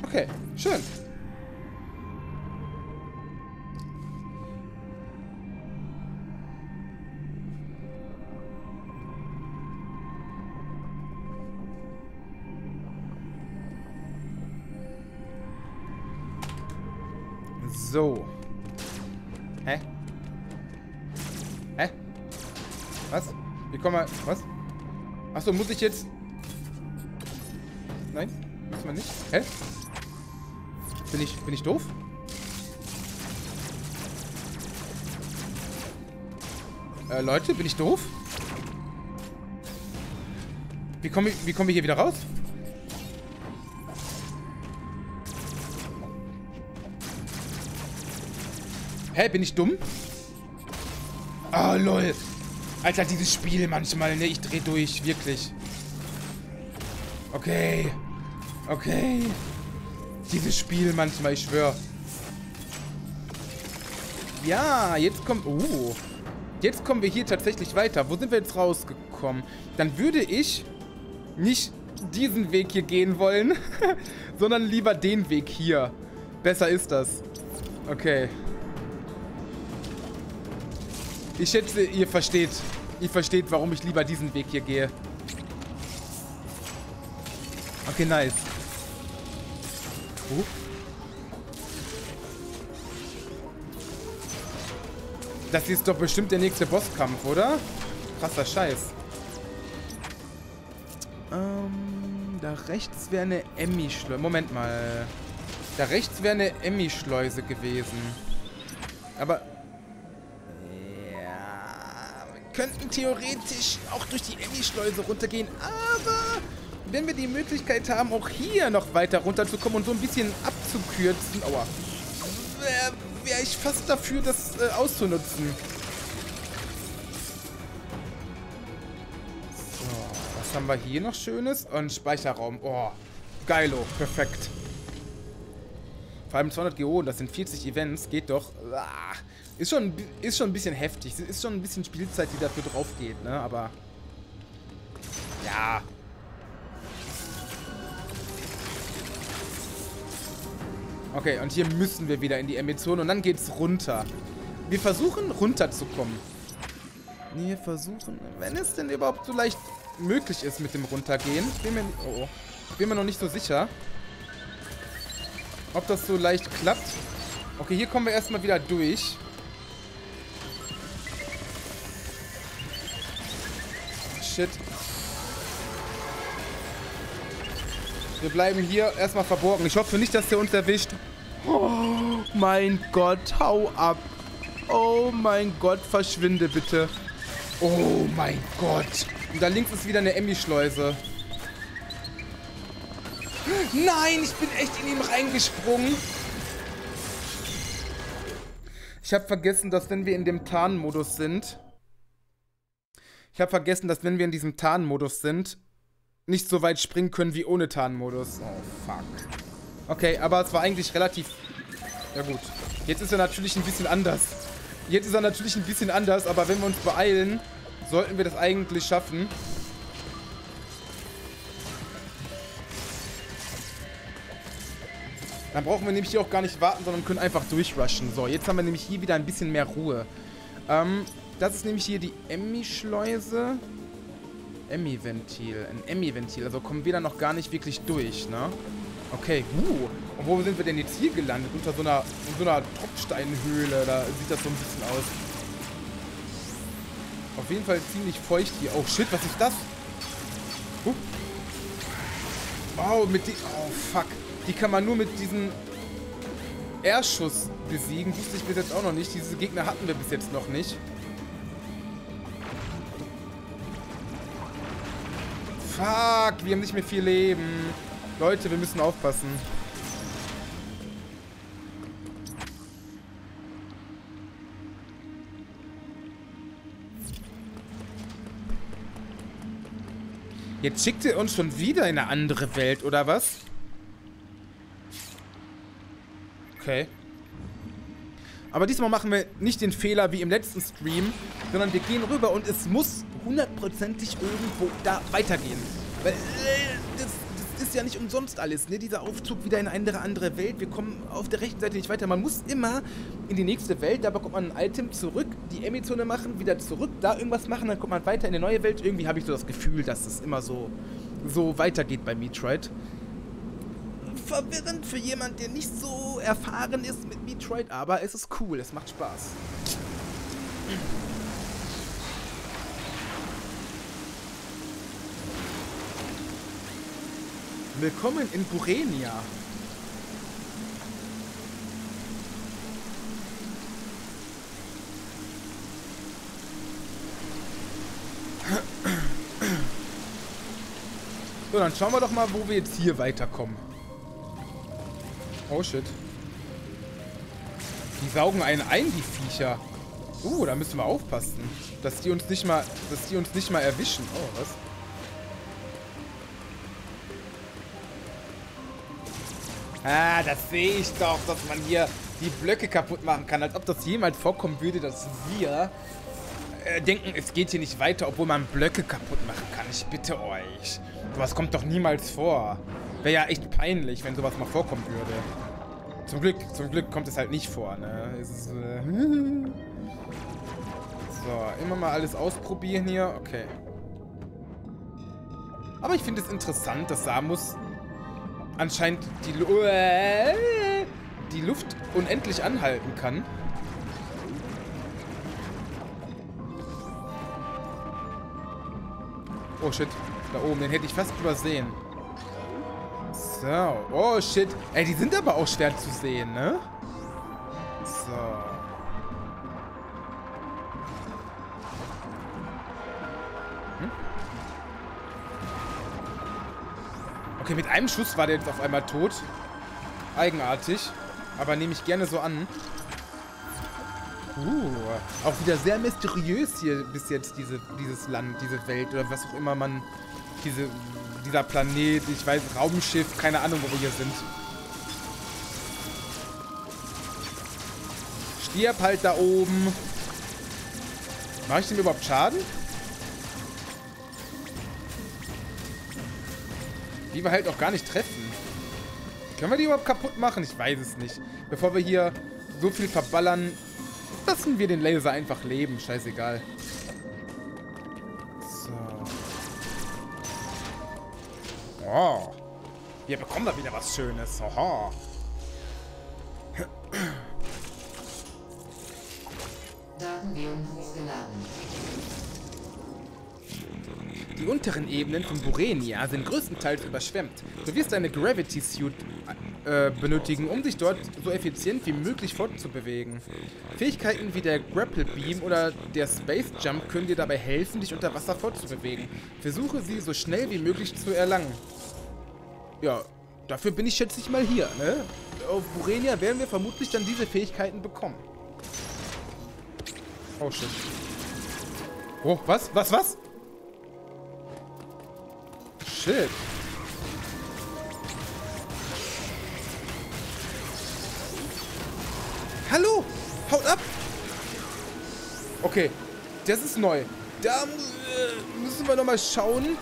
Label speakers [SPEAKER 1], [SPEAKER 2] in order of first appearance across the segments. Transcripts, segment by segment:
[SPEAKER 1] Okay, schön. So. Hä? Hä? Was? Wie kommen wir... Was? Achso, muss ich jetzt... Nein? Muss man nicht? Hä? Bin ich doof? Leute, bin ich doof? Wie kommen wir hier wieder raus? Hä, bin ich dumm? Ah, lol. Alter, dieses Spiel manchmal, ne? Ich dreh durch, wirklich. Okay. Okay. Dieses Spiel manchmal, ich schwör. Ja, jetzt kommt... Jetzt kommen wir hier tatsächlich weiter. Wo sind wir jetzt rausgekommen? Dann würde ich nicht diesen Weg hier gehen wollen, sondern lieber den Weg hier. Besser ist das. Okay. Ich schätze, ihr versteht. Ihr versteht, warum ich lieber diesen Weg hier gehe. Okay, nice. Das hier ist doch bestimmt der nächste Bosskampf, oder? Krasser Scheiß. Da rechts wäre eine Emmy-Schleuse. Moment mal. Da rechts wäre eine Emmy-Schleuse gewesen. Aber... Ja... Wir könnten theoretisch auch durch die Emmy-Schleuse runtergehen, aber... Wenn wir die Möglichkeit haben, auch hier noch weiter runterzukommen und so ein bisschen abzukürzen... Aua. Wäre ich fast dafür, das auszunutzen. So, was haben wir hier noch Schönes? Und Speicherraum. Oh, geilo, perfekt. Vor allem 200 GO, das sind 40 Events, geht doch. Ist schon ein bisschen heftig. Ist schon ein bisschen Spielzeit, die dafür drauf geht, ne? Aber... Ja... Okay, und hier müssen wir wieder in die Emmy-Zone und dann geht's runter. Wir versuchen runterzukommen. Wir versuchen, wenn es denn überhaupt so leicht möglich ist mit dem Runtergehen. Bin mir noch nicht so sicher, ob das so leicht klappt. Okay, hier kommen wir erstmal wieder durch. Shit. Wir bleiben hier erstmal verborgen. Ich hoffe nicht, dass der uns erwischt. Oh mein Gott, hau ab. Oh mein Gott, verschwinde bitte. Oh mein Gott. Und da links ist wieder eine Emmy-Schleuse. Nein, ich bin echt in ihn reingesprungen. Ich habe vergessen, dass wenn wir in dem Tarnmodus sind... nicht so weit springen können wie ohne Tarnmodus. Oh, fuck. Okay, aber es war eigentlich relativ... Ja gut. Jetzt ist er natürlich ein bisschen anders. Aber wenn wir uns beeilen, sollten wir das eigentlich schaffen. Dann brauchen wir nämlich hier auch gar nicht warten, sondern können einfach durchrushen. So, jetzt haben wir nämlich hier wieder ein bisschen mehr Ruhe. Das ist nämlich hier die Emmy-Schleuse. Emmy-Ventil. Ein Emmy-Ventil. Also kommen wir da noch gar nicht wirklich durch, ne? Okay, Und wo sind wir denn jetzt hier gelandet? Unter so einer Tropfsteinhöhle. Da sieht das so ein bisschen aus. Auf jeden Fall ziemlich feucht hier. Oh, shit, was ist das? Oh, oh fuck. Die kann man nur mit diesem Airschuss besiegen. Wusste ich bis jetzt auch noch nicht. Diese Gegner hatten wir bis jetzt noch nicht. Fuck, wir haben nicht mehr viel Leben. Leute, wir müssen aufpassen. Jetzt schickt ihr uns schon wieder in eine andere Welt, oder was? Okay. Aber diesmal machen wir nicht den Fehler wie im letzten Stream, sondern wir gehen rüber und es muss hundertprozentig irgendwo da weitergehen. Weil das ist ist ja nicht umsonst alles, ne? Dieser Aufzug wieder in eine andere Welt. Wir kommen auf der rechten Seite nicht weiter. Man muss immer in die nächste Welt, da bekommt man ein Item zurück, die Emmy-Zone machen, wieder zurück, da irgendwas machen, dann kommt man weiter in eine neue Welt. Irgendwie habe ich so das Gefühl, dass es immer so weitergeht bei Metroid. Verwirrend für jemand, der nicht so erfahren ist mit Metroid, aber es ist cool, es macht Spaß. Willkommen in Burenia. So, dann schauen wir doch mal, wo wir jetzt hier weiterkommen. Oh shit. Die saugen einen ein, die Viecher. Da müssen wir aufpassen. Dass die uns nicht mal erwischen. Oh, was? Ah, das sehe ich doch, dass man hier die Blöcke kaputt machen kann. Als ob das jemals vorkommen würde, dass wir denken, es geht hier nicht weiter, obwohl man Blöcke kaputt machen kann. Ich bitte euch. Sowas kommt doch niemals vor. Wäre ja echt peinlich, wenn sowas mal vorkommen würde. Zum Glück kommt es halt nicht vor, ne? Es ist, so, immer mal alles ausprobieren hier. Okay. Aber ich finde es interessant, dass Samus anscheinend die Luft unendlich anhalten kann. Oh shit, da oben, den hätte ich fast übersehen. So, oh shit. Ey, die sind aber auch schwer zu sehen, ne? So. Okay, mit einem Schuss war der jetzt auf einmal tot. Eigenartig. Aber nehme ich gerne so an. Auch wieder sehr mysteriös hier bis jetzt dieses Land, diese Welt oder was auch immer man... Dieser Planet, ich weiß, Raumschiff, keine Ahnung, wo wir hier sind. Stirb halt da oben. Mache ich dem überhaupt Schaden? Die wir halt auch gar nicht treffen. Können wir die überhaupt kaputt machen? Ich weiß es nicht. Bevor wir hier so viel verballern, lassen wir den Laser einfach leben. Scheißegal. So. Oh. Wir bekommen da wieder was Schönes. Oho.
[SPEAKER 2] Datenbeam hochgeladen.
[SPEAKER 1] Die unteren Ebenen von Burenia sind größtenteils überschwemmt. Du wirst eine Gravity Suit benötigen, um dich dort so effizient wie möglich fortzubewegen. Fähigkeiten wie der Grapple Beam oder der Space Jump können dir dabei helfen, dich unter Wasser fortzubewegen. Versuche sie so schnell wie möglich zu erlangen. Ja, dafür bin ich schätze ich mal hier, ne? Auf Burenia werden wir vermutlich dann diese Fähigkeiten bekommen. Oh shit. Oh, was? Was? Shit. Hallo! Haut ab! Okay, das ist neu. Da müssen wir nochmal schauen,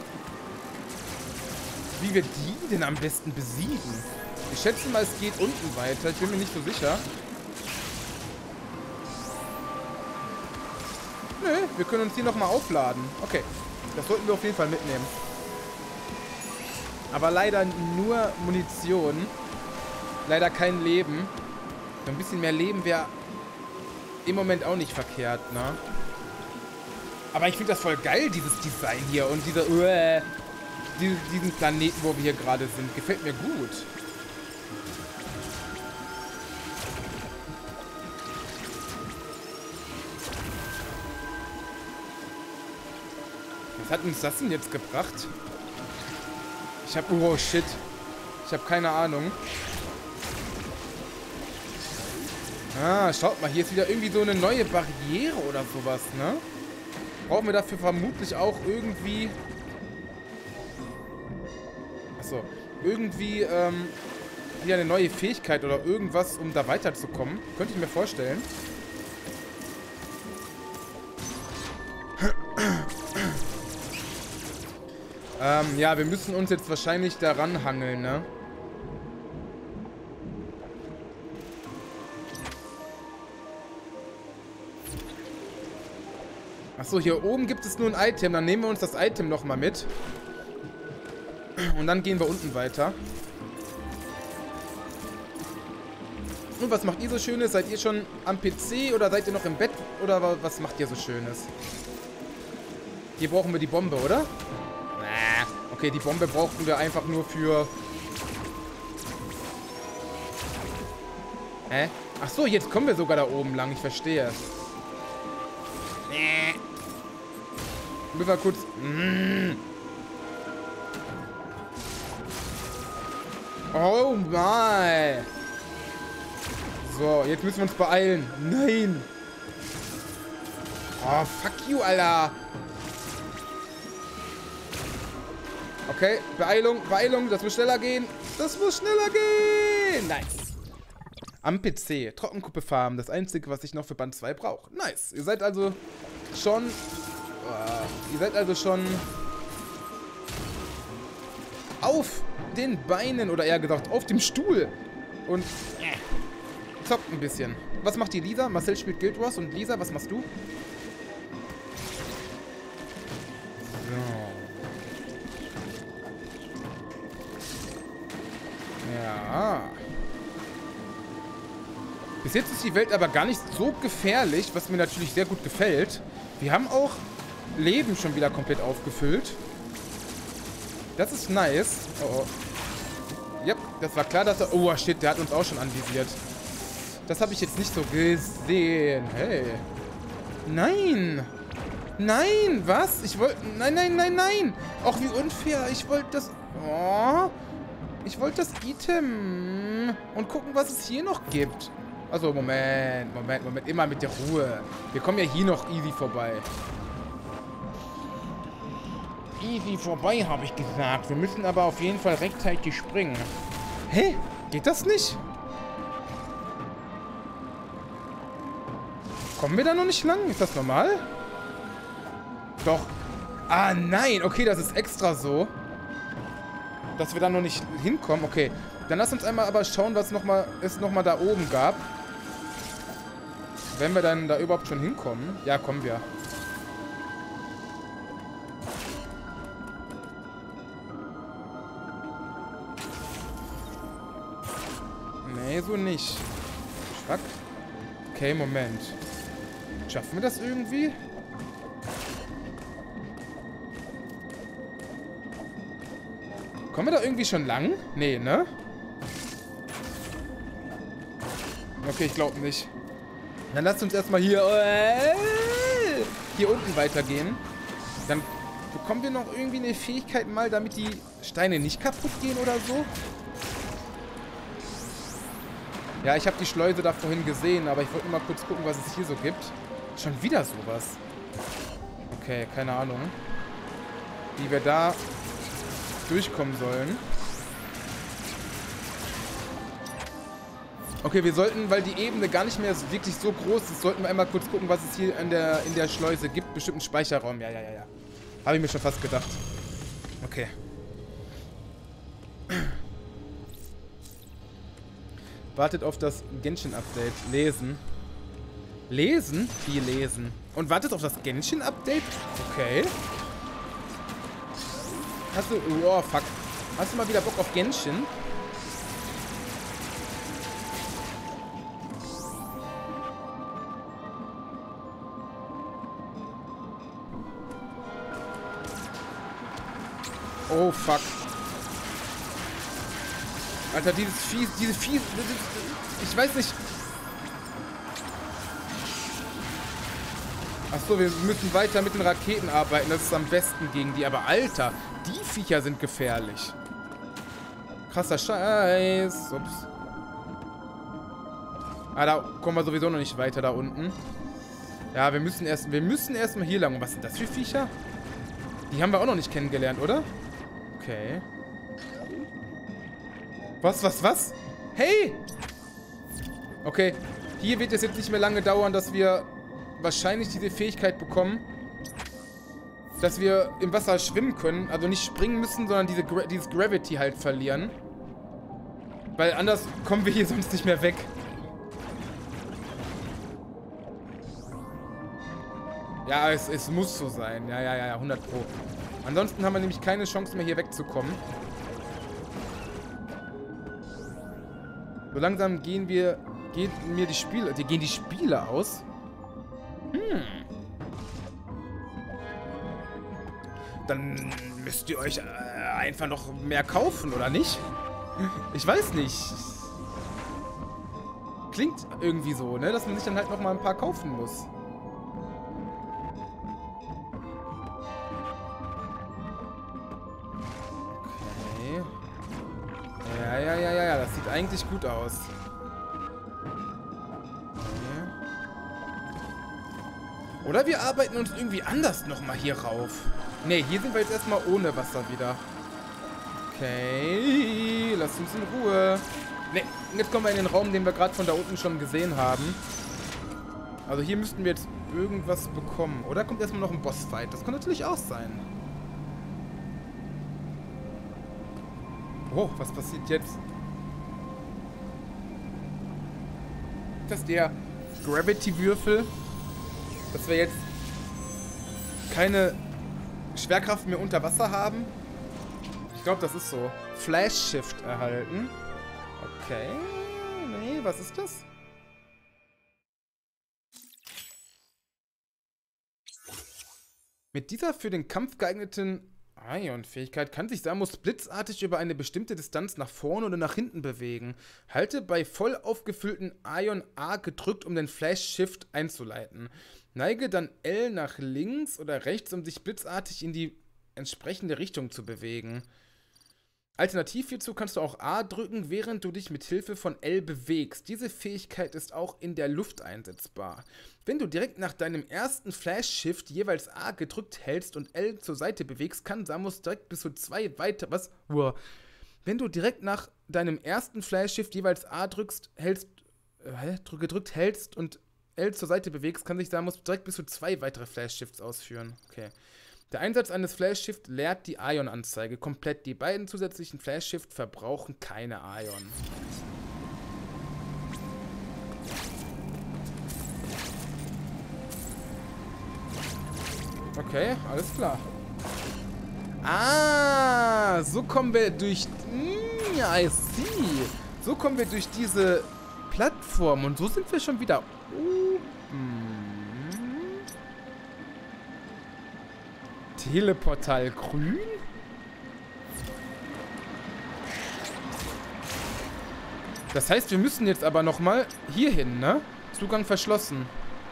[SPEAKER 1] wie wir die denn am besten besiegen. Ich schätze mal, es geht unten weiter. Ich bin mir nicht so sicher. Nö, wir können uns hier nochmal aufladen. Okay, das sollten wir auf jeden Fall mitnehmen. Aber leider nur Munition. Leider kein Leben. Ein bisschen mehr Leben wäre im Moment auch nicht verkehrt, ne? Aber ich finde das voll geil, dieses Design hier. Und diesen Planeten, wo wir hier gerade sind. Gefällt mir gut. Was hat uns das denn jetzt gebracht? Ich hab... Oh, shit. Ich habe keine Ahnung. Ah, schaut mal. Hier ist wieder irgendwie so eine neue Barriere oder sowas, ne? Brauchen wir dafür vermutlich auch irgendwie... Achso. Irgendwie, wieder eine neue Fähigkeit oder irgendwas, um da weiterzukommen. Könnte ich mir vorstellen. Ja, wir müssen uns jetzt wahrscheinlich daran hangeln, ne? Achso, hier oben gibt es nur ein Item. Dann nehmen wir uns das Item nochmal mit. Und dann gehen wir unten weiter. Und was macht ihr so Schönes? Seid ihr schon am PC oder seid ihr noch im Bett? Oder was macht ihr so Schönes? Hier brauchen wir die Bombe, oder? Okay, die Bombe brauchten wir einfach nur für... Hä? Ach so, jetzt kommen wir sogar da oben lang. Ich verstehe. Müssen wir kurz... Oh mein. So, jetzt müssen wir uns beeilen. Nein. Oh, fuck you, Alter. Okay, Beeilung, Beeilung. Das muss schneller gehen. Das muss schneller gehen. Nice. Am PC. Trockenkuppe farmen. Das Einzige, was ich noch für Band 2 brauche. Nice. Ihr seid also schon... auf den Beinen. Oder eher gesagt, auf dem Stuhl. Und... zockt ein bisschen. Was macht die Lisa? Marcel spielt Guild Wars. Und Lisa, was machst du? Ja. Bis jetzt ist die Welt aber gar nicht so gefährlich, was mir natürlich sehr gut gefällt. Wir haben auch Leben schon wieder komplett aufgefüllt. Das ist nice. Oh, oh. Yep, das war klar, dass er... Oh, shit, der hat uns auch schon anvisiert. Das habe ich jetzt nicht so gesehen. Hey. Nein. Nein, was? Ich wollte... Nein, nein, nein, nein. Auch wie unfair. Ich wollte das... Oh... Ich wollte das Item und gucken, was es hier noch gibt. Also, Moment. Immer mit der Ruhe. Wir kommen ja hier noch easy vorbei. Easy vorbei, habe ich gesagt. Wir müssen aber auf jeden Fall rechtzeitig springen. Hä? Geht das nicht? Kommen wir da noch nicht lang? Ist das normal? Doch. Ah, nein. Okay, das ist extra so. Dass wir da noch nicht hinkommen. Okay, dann lass uns einmal aber schauen, was es nochmal da oben gab. Wenn wir dann da überhaupt schon hinkommen. Ja, kommen wir. Nee, so nicht. Fuck. Okay, Moment. Schaffen wir das irgendwie? Kommen wir da irgendwie schon lang? Nee, ne? Okay, ich glaube nicht. Dann lasst uns erstmal hier unten weitergehen. Dann bekommen wir noch irgendwie eine Fähigkeit mal, damit die Steine nicht kaputt gehen oder so. Ja, ich habe die Schleuse da vorhin gesehen, aber ich wollte mal kurz gucken, was es hier so gibt. Schon wieder sowas. Okay, keine Ahnung. Wie wir da durchkommen sollen. Okay, wir sollten, weil die Ebene gar nicht mehr wirklich so groß ist, sollten wir einmal kurz gucken, was es hier in der Schleuse gibt. Bestimmt einen Speicherraum. Ja. Habe ich mir schon fast gedacht. Okay. Wartet auf das Genshin-Update. Lesen. Lesen? Wie lesen? Und wartet auf das Genshin-Update? Okay. Hast du... Oh, fuck. Hast du mal wieder Bock auf Genshin? Oh, fuck. Alter, diese Vieh... Ich weiß nicht... Achso, wir müssen weiter mit den Raketen arbeiten. Das ist am besten gegen die. Aber Alter, die Viecher sind gefährlich. Krasser Scheiß. Ups. Ah, da kommen wir sowieso noch nicht weiter da unten. Ja, wir müssen erstmal hier lang. Und was sind das für Viecher? Die haben wir auch noch nicht kennengelernt, oder? Okay. Was? Hey! Okay, hier wird es jetzt nicht mehr lange dauern, dass wir wahrscheinlich diese Fähigkeit bekommen. dass wir im Wasser schwimmen können. Also nicht springen müssen, sondern dieses Gravity halt verlieren. Weil anders kommen wir hier sonst nicht mehr weg. Ja, es muss so sein. Ja, 100 Pro. Ansonsten haben wir nämlich keine Chance mehr, hier wegzukommen. So langsam gehen die Spiele aus. Dann müsst ihr euch einfach noch mehr kaufen, oder nicht? Ich weiß nicht. Klingt irgendwie so, ne? Dass man sich dann halt noch mal ein paar kaufen muss. Okay. Ja. Das sieht eigentlich gut aus. Okay. Oder wir arbeiten uns irgendwie anders noch mal hier rauf. Ne, hier sind wir jetzt erstmal ohne Wasser wieder. Okay, lasst uns in Ruhe. Ne, jetzt kommen wir in den Raum, den wir gerade von da unten schon gesehen haben. Also hier müssten wir jetzt irgendwas bekommen. Oder kommt erstmal noch ein Bossfight? Das kann natürlich auch sein. Oh, was passiert jetzt? Ist das der Gravity-Würfel? Dass wir jetzt keine Schwerkraft mehr unter Wasser haben? Ich glaube, das ist so. Flash Shift erhalten. Okay. Nee, was ist das? Mit dieser für den Kampf geeigneten Ion-Fähigkeit kann sich Samus blitzartig über eine bestimmte Distanz nach vorne oder nach hinten bewegen. Halte bei voll aufgefüllten Ion A gedrückt, um den Flash Shift einzuleiten. Neige dann L nach links oder rechts, um sich blitzartig in die entsprechende Richtung zu bewegen. Alternativ hierzu kannst du auch A drücken, während du dich mit Hilfe von L bewegst. Diese Fähigkeit ist auch in der Luft einsetzbar. Wenn du direkt nach deinem ersten Flash-Shift jeweils A gedrückt hältst und L zur Seite bewegst, kann Samus direkt bis zu 2 weitere... Was? Uah. Wenn du direkt nach deinem ersten Flash-Shift jeweils A gedrückt hältst und L zur Seite bewegst, kann sich Samus direkt bis zu 2 weitere Flash-Shifts ausführen. Okay. Der Einsatz eines Flash-Shift leert die Ion-Anzeige komplett. Die beiden zusätzlichen Flash-Shift verbrauchen keine Ion. Okay, alles klar. Ah, so kommen wir durch... I see. So kommen wir durch diese Plattform und so sind wir schon wieder oben. Teleportal grün? Das heißt, wir müssen jetzt aber nochmal hier hin, ne? Zugang verschlossen.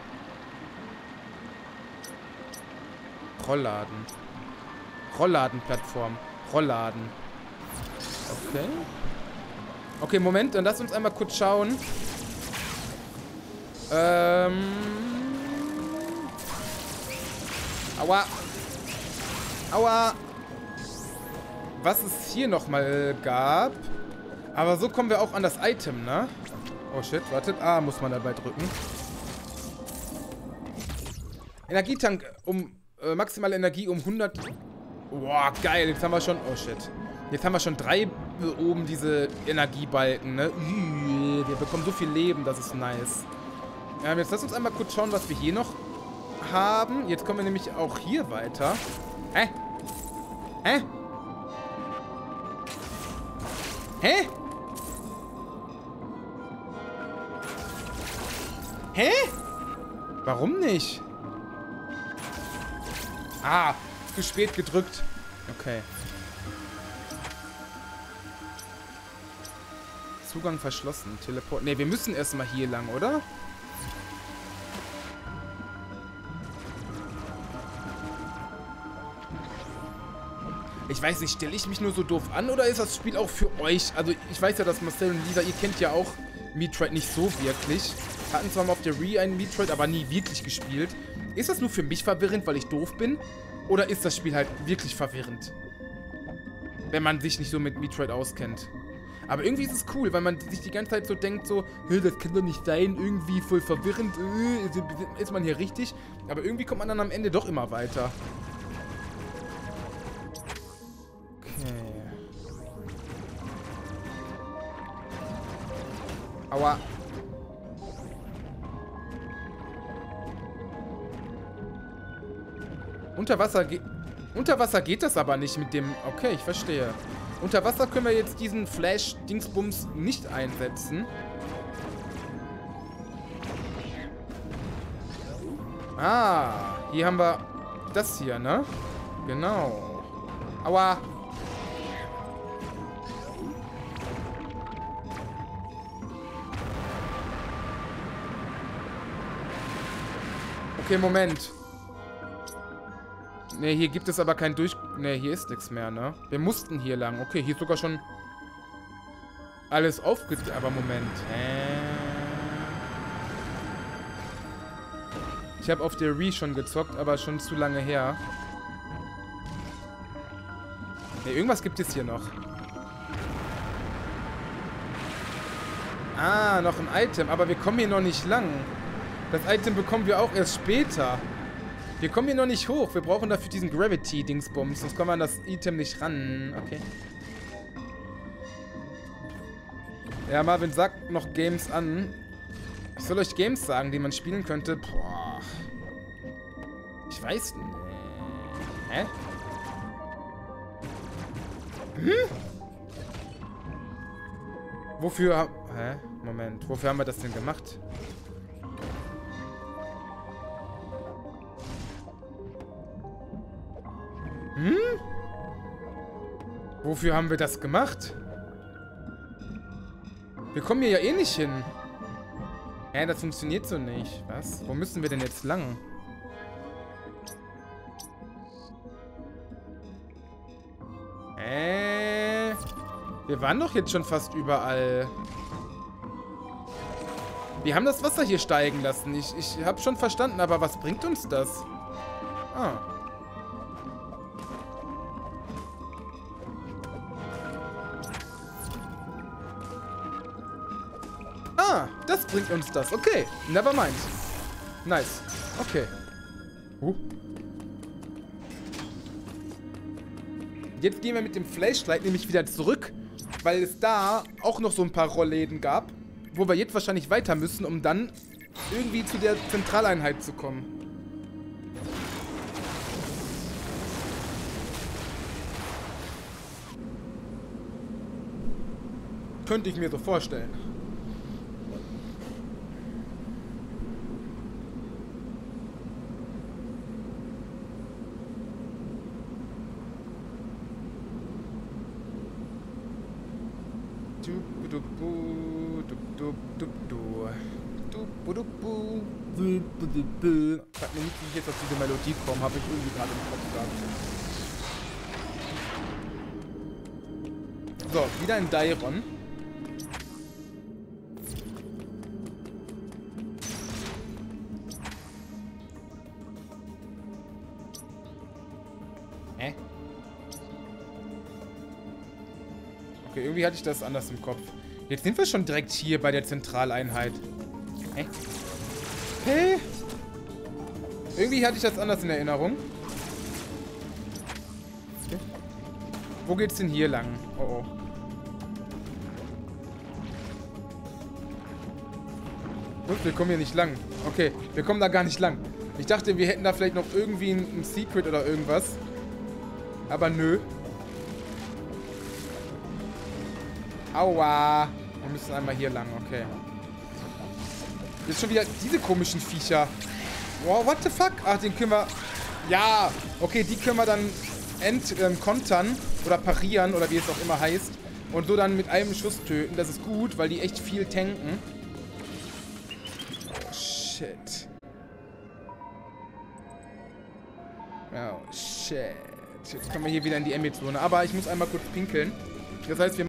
[SPEAKER 1] Rollladen. Rollladenplattform. Rollladen. Okay. Okay, Moment, dann lass uns einmal kurz schauen. Aua. Aua. Was es hier nochmal gab. Aber so kommen wir auch an das Item, ne? Oh shit, wartet. A muss man dabei drücken. Energietank um maximale Energie um 100. Boah, geil. Jetzt haben wir schon... Oh shit. Jetzt haben wir schon 3 oben diese Energiebalken, ne? Wir bekommen so viel Leben, das ist nice. Jetzt lass uns einmal kurz schauen, was wir hier noch haben. Jetzt kommen wir nämlich auch hier weiter. Hä? Hä? Hä? Hä? Warum nicht? Ah, zu spät gedrückt. Okay. Zugang verschlossen. Teleport. Ne, wir müssen erstmal hier lang, oder? Ich weiß nicht, stelle ich mich nur so doof an oder ist das Spiel auch für euch? Also ich weiß ja, dass Marcel und Lisa, ihr kennt ja auch Metroid nicht so wirklich. Hatten zwar mal auf der Wii einen Metroid, aber nie wirklich gespielt. Ist das nur für mich verwirrend, weil ich doof bin? Oder ist das Spiel halt wirklich verwirrend? Wenn man sich nicht so mit Metroid auskennt. Aber irgendwie ist es cool, weil man sich die ganze Zeit so denkt, so, das kann doch nicht sein, irgendwie voll verwirrend, ist man hier richtig? Aber irgendwie kommt man dann am Ende doch immer weiter. Aua. Unter Wasser geht das aber nicht mit dem... Okay, ich verstehe. Unter Wasser können wir jetzt diesen Flash-Dingsbums nicht einsetzen. Ah, hier haben wir das hier, ne? Genau. Aua. Okay, Moment. Ne, hier gibt es aber kein Ne, hier ist nichts mehr, ne? Wir mussten hier lang. Okay, hier ist sogar schon alles aufgedreht. Aber Moment. Ich habe auf der Wii schon gezockt, aber schon zu lange her. Ne, irgendwas gibt es hier noch. Ah, noch ein Item. Aber wir kommen hier noch nicht lang. Das Item bekommen wir auch erst später. Wir kommen hier noch nicht hoch. Wir brauchen dafür diesen Gravity-Dingsbums. Sonst kommen wir an das Item nicht ran. Okay. Ja, Marvin sagt noch Games an. Ich soll euch Games sagen, die man spielen könnte. Boah. Ich weiß nicht. Hä? Wofür... Hä? Moment. Wofür haben wir das denn gemacht? Wofür haben wir das gemacht? Wir kommen hier ja eh nicht hin. Das funktioniert so nicht. Was? Wo müssen wir denn jetzt lang? Wir waren doch jetzt schon fast überall. Wir haben das Wasser hier steigen lassen. Ich habe schon verstanden, aber was bringt uns das? Ah. Ah, das bringt uns das. Okay, never mind. Nice. Okay. Jetzt gehen wir mit dem Flashlight nämlich wieder zurück, weil es da auch noch so ein paar Rollläden gab, wo wir jetzt wahrscheinlich weiter müssen, um dann irgendwie zu der Zentraleinheit zu kommen. Könnte ich mir so vorstellen. Ich frag mich nicht, wie ich jetzt auf diese Melodie komme, habe ich irgendwie gerade im Kopf gehabt. So, wieder ein Dairon. Okay, irgendwie hatte ich das anders im Kopf. Jetzt sind wir schon direkt hier bei der Zentraleinheit. Hey? Irgendwie hatte ich das anders in Erinnerung. Okay. Wo geht's denn hier lang? Oh. Gut, wir kommen hier nicht lang. Okay, wir kommen da gar nicht lang. Ich dachte, wir hätten da vielleicht noch irgendwie ein Secret oder irgendwas. Aber nö. Aua. Wir müssen einmal hier lang, okay. Jetzt schon wieder diese komischen Viecher. Wow, what the fuck? Ach, den können wir... Ja, okay, die können wir dann kontern oder parieren oder wie es auch immer heißt. Und so dann mit einem Schuss töten. Das ist gut, weil die echt viel tanken. Oh, shit. Oh, shit. Jetzt kommen wir hier wieder in die Emmy-Zone. Aber ich muss einmal kurz pinkeln. Das heißt, wir